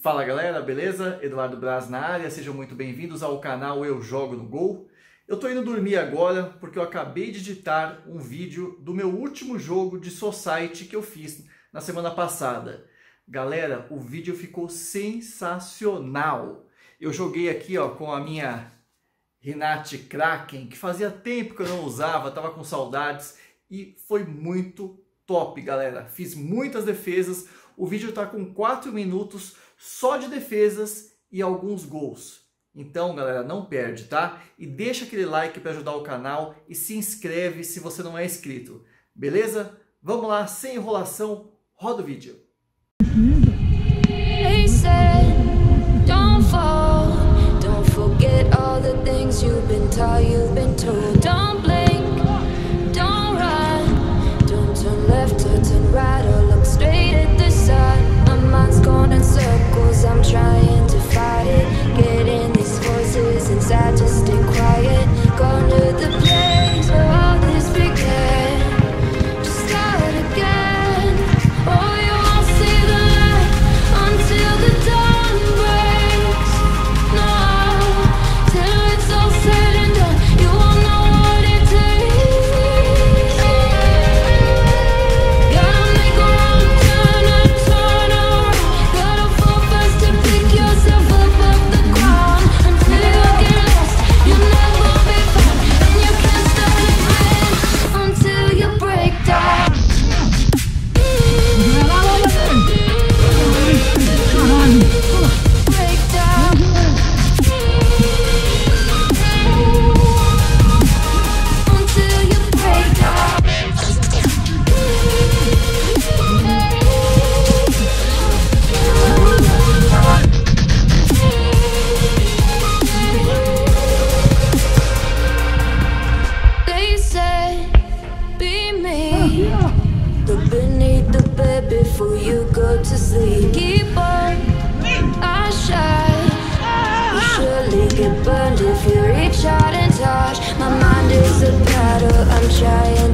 Fala galera, beleza? Eduardo Braz na área, sejam muito bem-vindos ao canal Eu Jogo no Gol. Eu tô indo dormir agora porque eu acabei de editar um vídeo do meu último jogo de Society que eu fiz na semana passada. Galera, o vídeo ficou sensacional. Eu joguei aqui com a minha Rinat Kraken, que fazia tempo que eu não usava, tava com saudades e foi muito top, galera. Fiz muitas defesas, o vídeo tá com 4 minutos só de defesas e alguns gols. Então, galera, não perde, tá? E deixa aquele like para ajudar o canal e se inscreve se você não é inscrito. Beleza? Vamos lá, sem enrolação, roda o vídeo. They said, don't fall, don't forget all the things you've been taught, you've been told. Don't blink, don't run, don't turn left or turn right or look straight at the sun. My mind's going in circles, I'm trying to fight it, getting these voices inside to stay quiet. Going to the place where all this began, just start again. Oh, you won't see the light until the dawn breaks. No, till it's all said and done, you won't know what it takes. Gotta make a wrong turn and turn around. Gotta fall fast to pick yourself up off the ground. Until you get lost, you'll never be found, and you can't start again until you break down. Break down. Until you break down. They said, be me. Look beneath the bed before you go to sleep. Keep on, I shine. You surely get burned if you reach out and touch. My mind is a battle, I'm trying